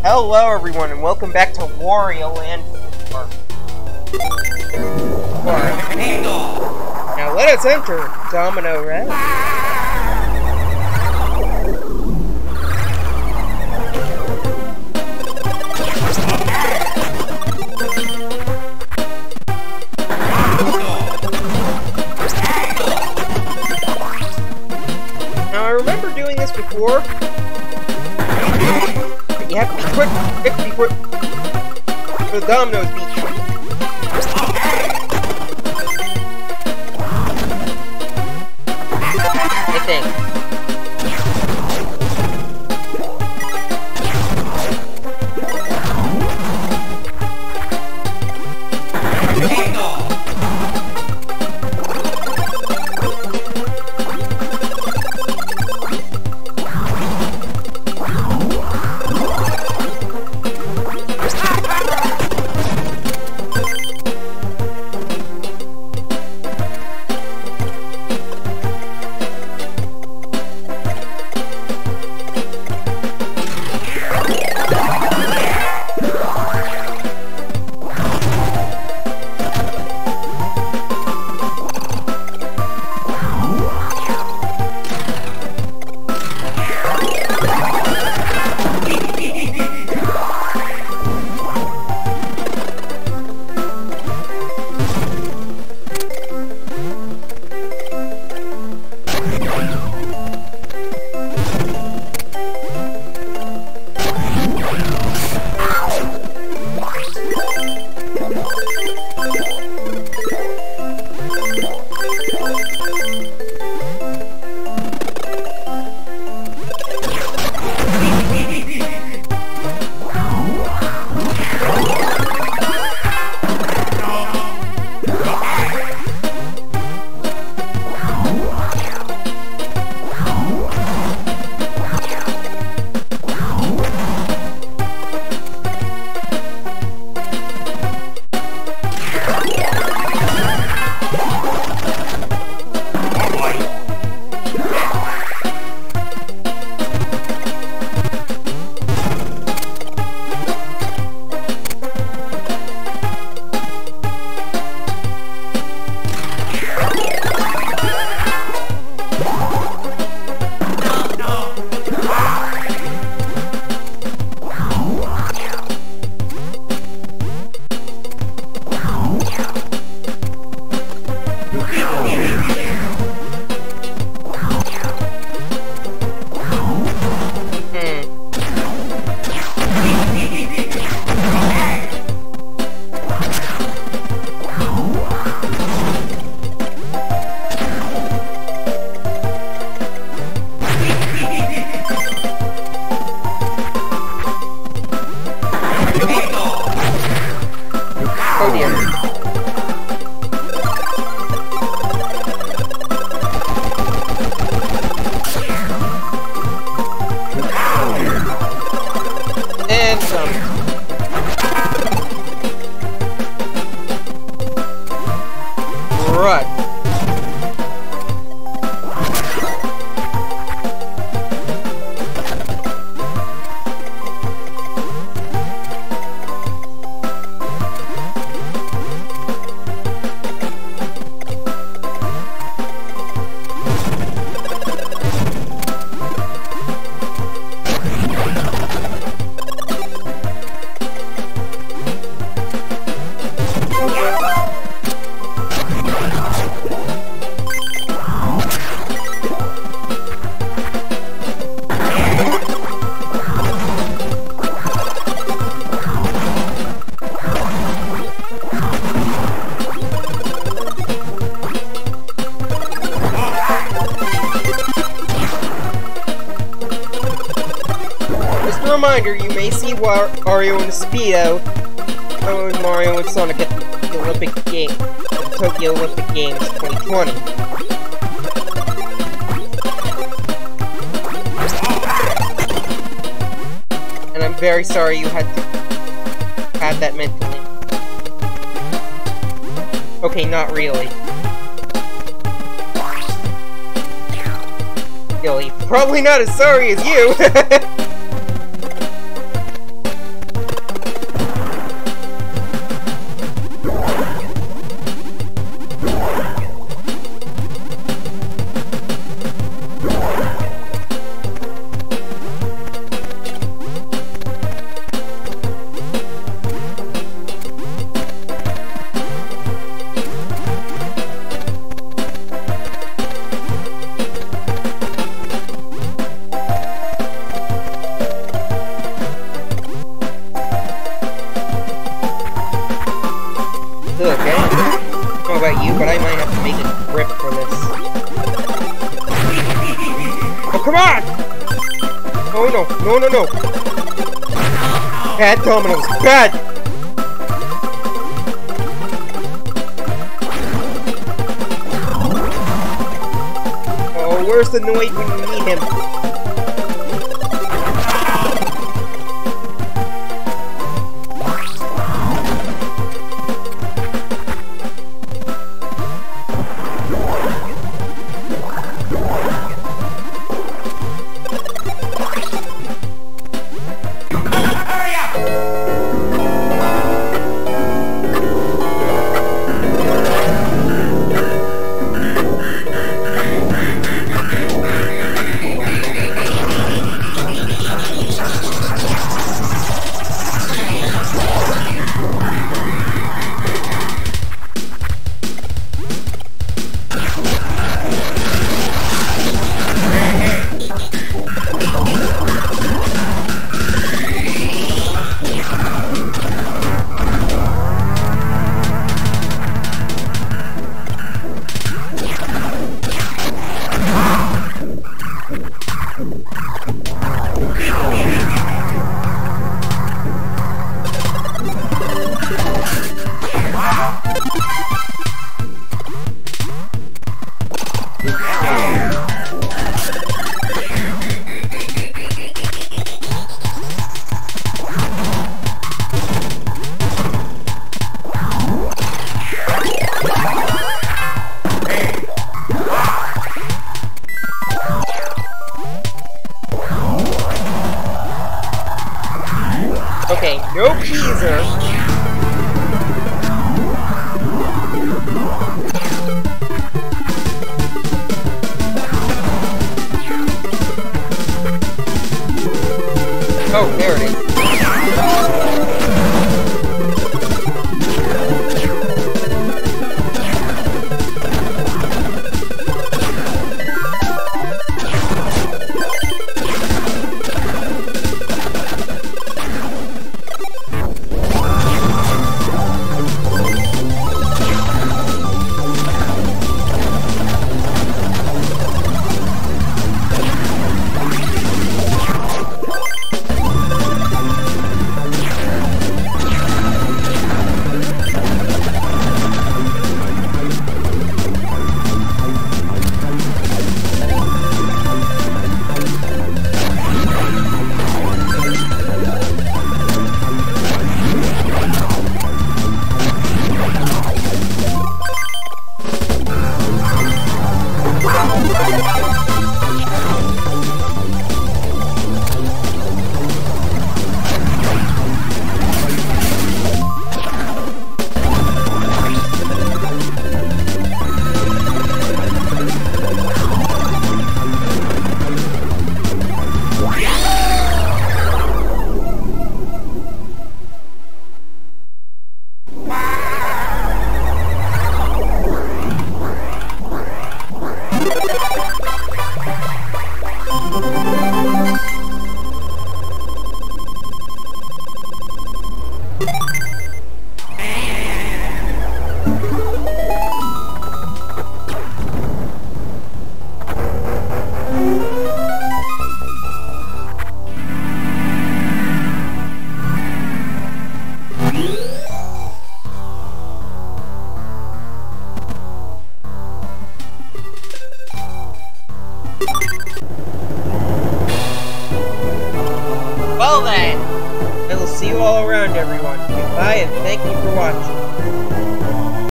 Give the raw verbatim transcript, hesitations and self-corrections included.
Hello everyone and welcome back to Wario Land. Now let us enter Domino Red. Now I remember doing this before. You have to be quick, quick before the dominoes beat you. I think. Oh dear. And some. Right. Reminder, you may see Wario in a Speedo when Mario and Sonic at the Olympic Games, the Tokyo Olympic Games twenty twenty. And I'm very sorry you had to have that mentally. Okay, not really. Gilly, probably not as sorry as you! No, no, no! Bad dominoes! Bad! Oh, where's the Noid when you need him? Okay, no teaser. Oh, there it is. Well then, I will see you all around, everyone. Goodbye, and thank you for watching.